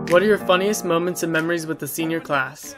What are your funniest moments and memories with the senior class?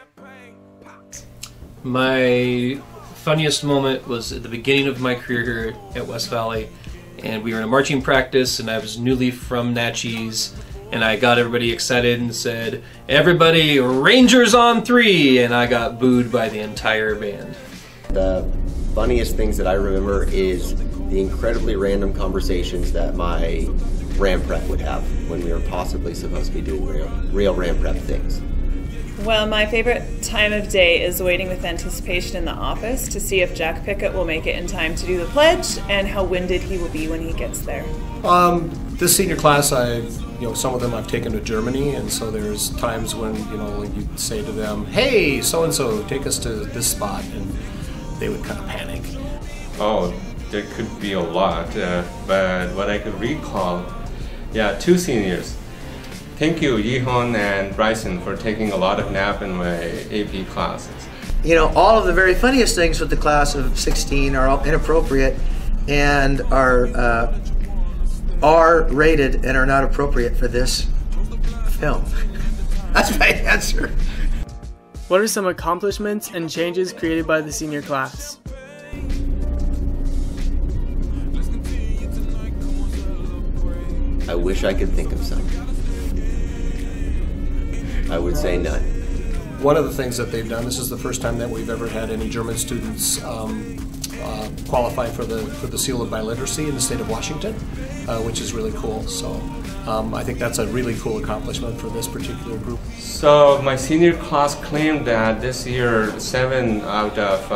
My funniest moment was at the beginning of my career here at West Valley, and we were in a marching practice, and I was newly from Natchez, and I got everybody excited and said, "Everybody, Rangers on 3!" and I got booed by the entire band. The funniest things that I remember is the incredibly random conversations that my Ram Prep would have when we were possibly supposed to be doing real Ram Prep things. Well, my favorite time of day is waiting with anticipation in the office to see if Jack Pickett will make it in time to do the pledge and how winded he will be when he gets there. This senior class, some of them I've taken to Germany, and so there's times when, you say to them, "Hey, so-and-so, take us to this spot," and they would kind of panic. Oh, there could be a lot, but what I could recall, two seniors. Thank you, Yihon and Bryson, for taking a lot of nap in my AP classes. All of the very funniest things with the class of 16 are all inappropriate and are R-rated and are not appropriate for this film. That's my answer. What are some accomplishments and changes created by the senior class? I wish I could think of some. I would say none. One of the things that they've done, this is the first time that we've ever had any German students qualify for the seal of biliteracy in the state of Washington, which is really cool. So I think that's a really cool accomplishment for this particular group. So my senior class claimed that this year 7 out of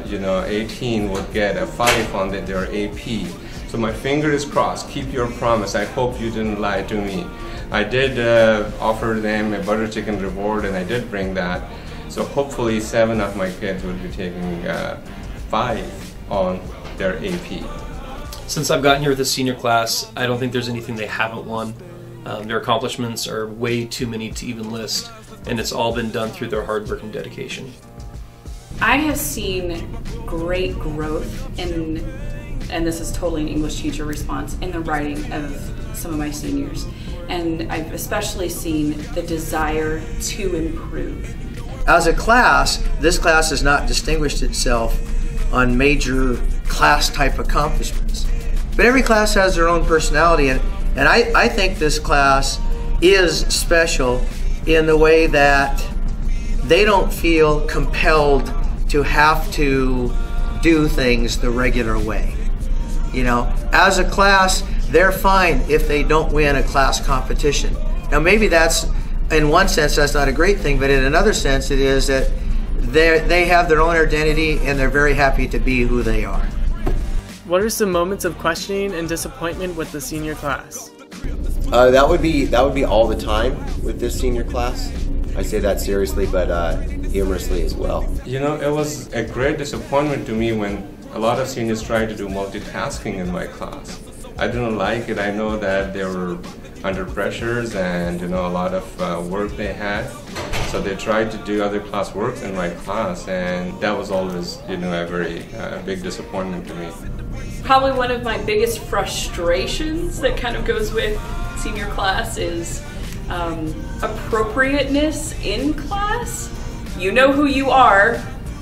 18 would get a 5 on their AP. So my finger is crossed. Keep your promise. I hope you didn't lie to me. I did offer them a butter chicken reward, and I did bring that. So hopefully 7 of my kids would be taking 5 on their AP. Since I've gotten here with the senior class, I don't think there's anything they haven't won. Their accomplishments are way too many to even list, and it's all been done through their hard work and dedication. I have seen great growth in, and this is totally an English teacher response, in the writing of some of my seniors. And I've especially seen the desire to improve. As a class, this class has not distinguished itself on major class type accomplishments. But every class has their own personality, and I think this class is special in the way that they don't feel compelled to have to do things the regular way. As a class, they're fine if they don't win a class competition. Now maybe that's, in one sense, that's not a great thing, but in another sense it is that they have their own identity and they're very happy to be who they are. What are some moments of questioning and disappointment with the senior class? That would be all the time with this senior class. I say that seriously, but humorously as well. It was a great disappointment to me when a lot of seniors tried to do multitasking in my class. I didn't like it. I know that they were under pressures and a lot of work they had, so they tried to do other class works in my class, and that was always a very big disappointment to me. Probably one of my biggest frustrations that kind of goes with senior class is appropriateness in class. You know who you are.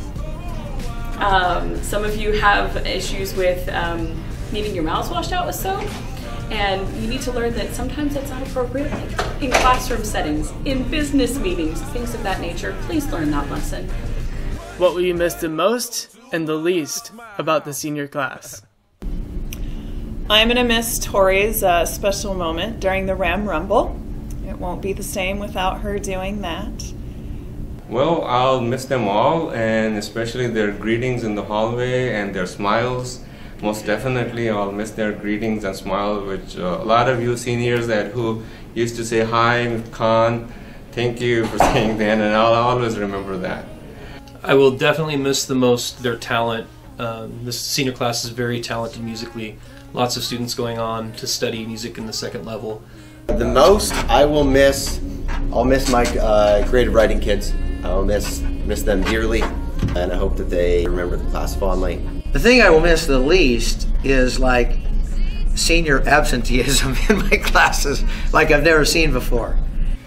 Some of you have issues with needing your mouths washed out with soap, and you need to learn that sometimes that's not appropriate, like in classroom settings, in business meetings, things of that nature. Please learn that lesson. What will you miss the most and the least about the senior class? I'm going to miss Tori's special moment during the Ram Rumble. It won't be the same without her doing that. Well, I'll miss them all, and especially their greetings in the hallway and their smiles. Most definitely, I'll miss their greetings and smile, which a lot of you seniors who used to say, "Hi, Khan, thank you for saying that," and I'll always remember that. I will definitely miss the most their talent. This senior class is very talented musically. Lots of students going on to study music in the second level. The most I'll miss my creative writing kids. I'll miss them dearly, and I hope that they remember the class fondly. The thing I will miss the least is senior absenteeism in my classes like I've never seen before.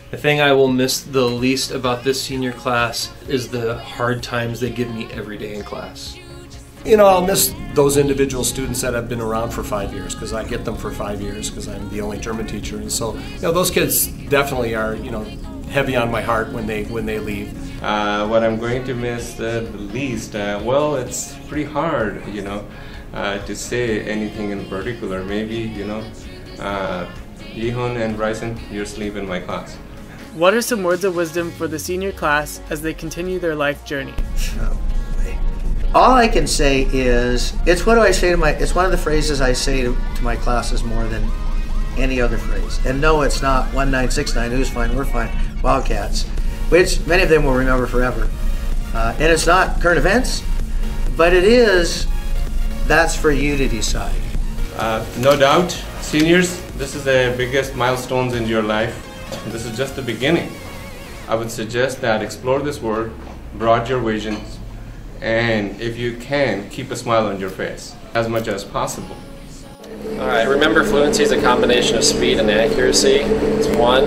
The thing I will miss the least about this senior class is the hard times they give me every day in class. You know, I'll miss those individual students that have been around for 5 years, because I get them for 5 years because I'm the only German teacher. And so, you know, those kids definitely are, you know, heavy on my heart when they leave. What I'm going to miss the least, well, it's pretty hard, you know, to say anything in particular. Maybe, you know, Yihun and Bryson, you're asleep in my class. What are some words of wisdom for the senior class as they continue their life journey? All I can say is, it's one of the phrases I say to my classes more than any other phrase. And no, it's not 1969, who's fine, we're fine, Wildcats, which many of them will remember forever. And it's not current events, but it is, that's for you to decide. No doubt, seniors, this is the biggest milestones in your life. This is just the beginning. I would suggest that explore this world, broaden your visions, and if you can, keep a smile on your face as much as possible. Alright, remember fluency is a combination of speed and accuracy. It's 1,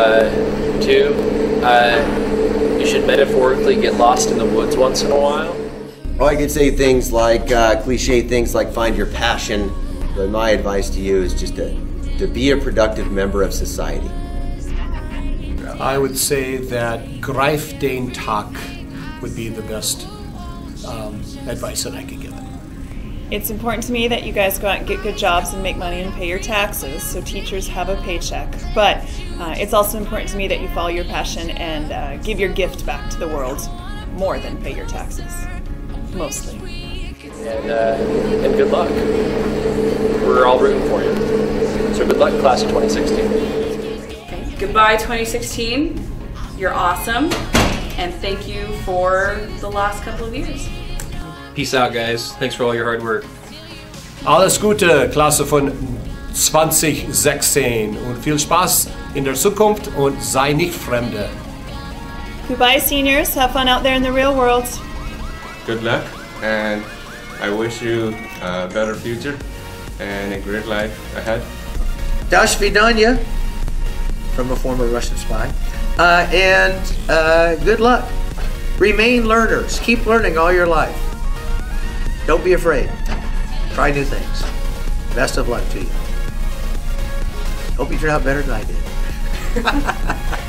2, you should metaphorically get lost in the woods once in a while. Oh, I could say things like, cliche things like find your passion, but my advice to you is just to be a productive member of society. I would say that greif den Tag would be the best advice that I could give them. It's important to me that you guys go out and get good jobs and make money and pay your taxes, so teachers have a paycheck. But it's also important to me that you follow your passion and give your gift back to the world more than pay your taxes. Mostly. And good luck. We're all rooting for you. So good luck, class of 2016. Goodbye 2016, you're awesome, and thank you for the last couple of years. Peace out, guys. Thanks for all your hard work. Alles Gute, Klasse von 2016 und viel Spaß in der Zukunft und sei nicht Fremde. Goodbye, seniors. Have fun out there in the real world. Good luck, and I wish you a better future and a great life ahead. До свидания, from a former Russian spy. And good luck. Remain learners. Keep learning all your life. Don't be afraid. Try new things. Best of luck to you. Hope you turn out better than I did.